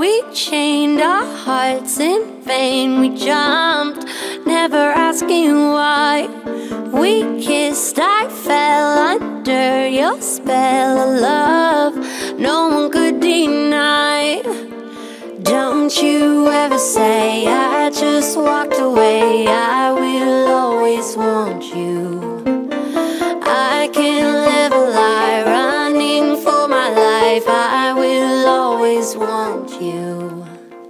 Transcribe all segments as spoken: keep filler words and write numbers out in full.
we chained our hearts in vain. We jumped, never asking why. We kissed, I fell under your spell of love no one could deny. Don't you ever say I just walked away. I will always want you. I can't live a lie running for my life. I will always want you.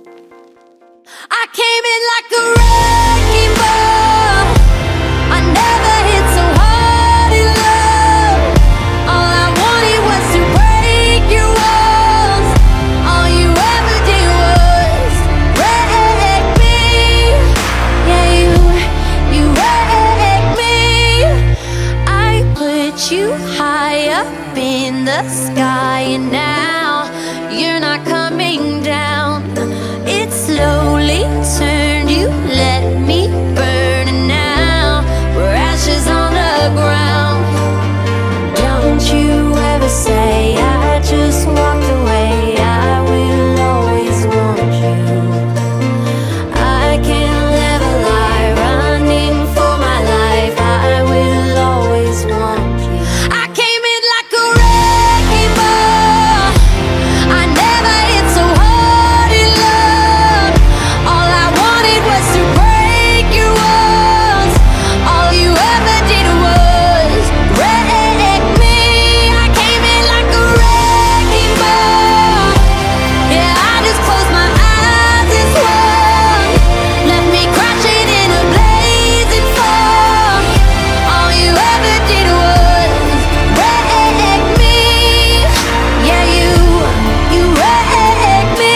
I came in like a wrecking ball. I never hit so hard in love. All I wanted was to break your walls. All you ever did was wreck me. Yeah, you, you wrecked me. I put you high up in the sky, and now you're not coming down. It slowly turned, you let me burn, and now we're ashes on the ground. Don't you ever say I just walked away. I will always want you. I can't live a lie running for my life. I will always want you. I came in like a wrecking ball. I never hit so hard in love. All I wanted was to break your walls. All you ever did was wreck me. I came in like a wrecking ball. Yeah, I just closed my eyes and swung. Left me crashing in a blazing fall. All you ever did was wreck me. Yeah, you, you wrecked me.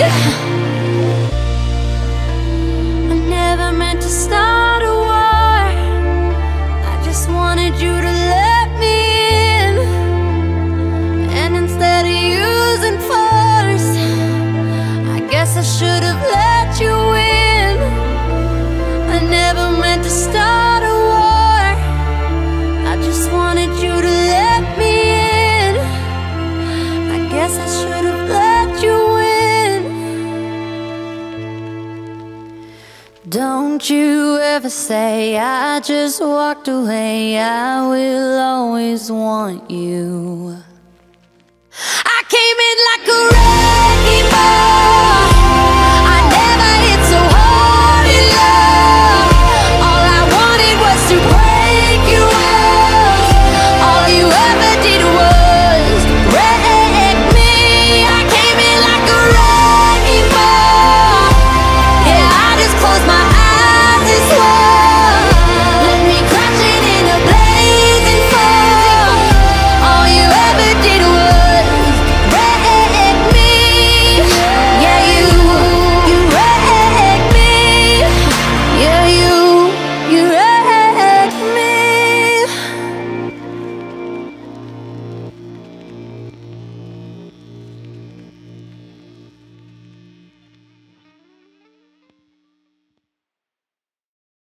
I never meant to start a war. I just wanted you to let me in. And instead of using force, I guess I should have let you in. I never meant to start a war. I just wanted you to let me in. I guess I should have let you in. Don't you ever say I just walked away. I will always want you. I came in like a wrecking ball. I never hit so hard in love.